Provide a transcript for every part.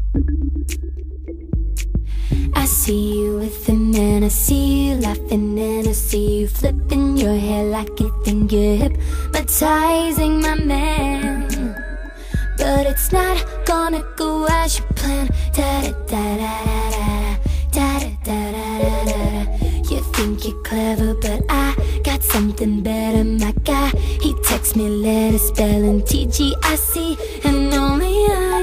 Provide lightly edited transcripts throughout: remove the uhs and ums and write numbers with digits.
I see you with him and I see you laughing and I see you flipping your hair like you think you're hypnotizing my man. But it's not gonna go as you plan. Da-da-da-da-da-da, da-da-da-da-da-da. You think you're clever, but I got something better, my guy. He texts me letters spelling TGIC, and only I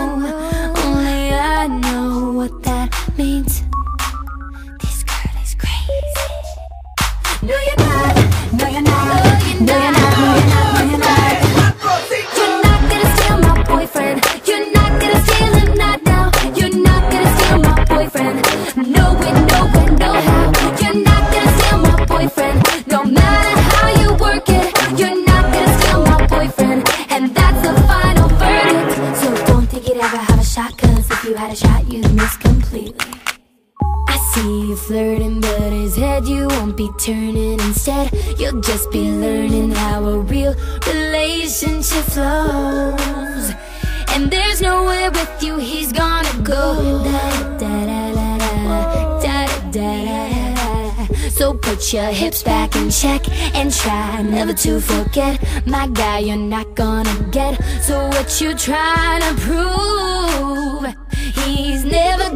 know what that means. This girl is crazy. No, you're not. No, you're not. No, you're not. No, you're not. No, you're not. You're not gonna steal my boyfriend. You're not gonna steal him, not now. You're not gonna steal my boyfriend. No way, no way, no how. You're not gonna steal my boyfriend. No matter how you work it, you're not gonna steal my boyfriend. And that's the final verdict. So don't think you'd ever have a shot, cause if you had a shot, you'd miss completely. I see you flirting, but his head you won't be turning. Instead, you'll just be learning how a real relationship flows. And there's nowhere with you he's gonna go. Da-da-da-da-da, da-da-da-da-da. So put your hips back in check and try never to forget. My guy, you're not gonna get. So what you trying to prove? He's never